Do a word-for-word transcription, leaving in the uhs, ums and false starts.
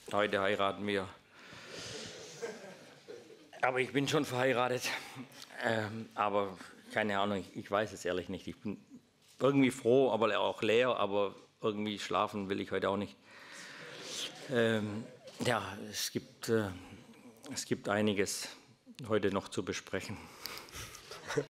Heute heiraten wir. Aber ich bin schon verheiratet. Ähm, aber keine Ahnung, ich, ich weiß es ehrlich nicht. Ich bin irgendwie froh, aber auch leer, aber irgendwie schlafen will ich heute auch nicht. Ähm, ja, es gibt, äh, es gibt einiges heute noch zu besprechen.